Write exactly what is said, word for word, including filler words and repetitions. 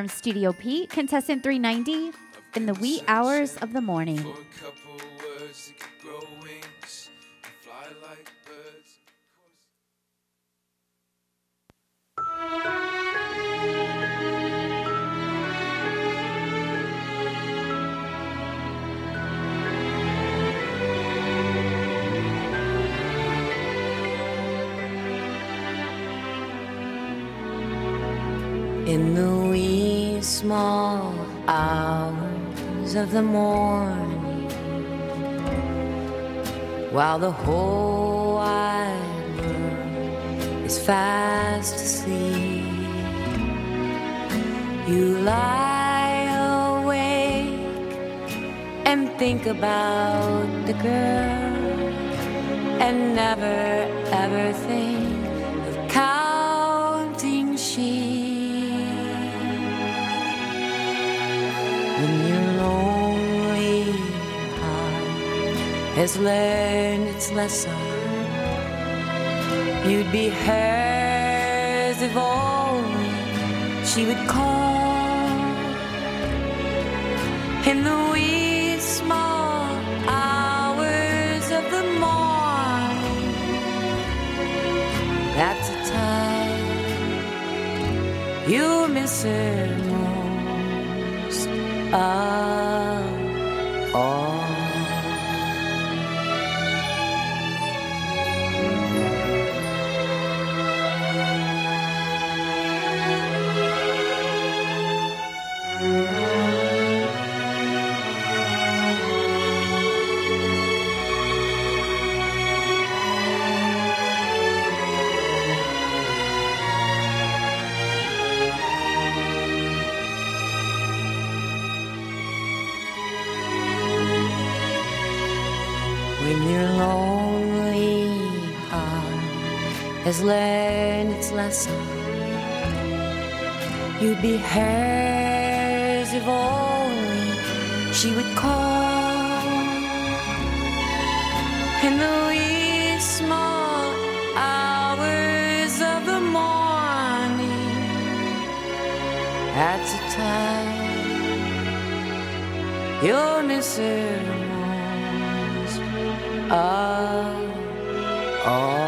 from Studio P, contestant three ninety, in the wee hours of the morning. In the wee small hours of the morning, while the whole wide world is fast asleep, you lie awake and think about the girl, and never ever think of counting sheep. When your lonely heart has learned its lesson, you'd be hers if only she would call. In the wee small hours of the morning, that's a time you'll miss her most of all. When your lonely heart has learned its lesson, you'd be hers if only she would call. In the wee small hours of the morning, that's a time you'll miss her most of all.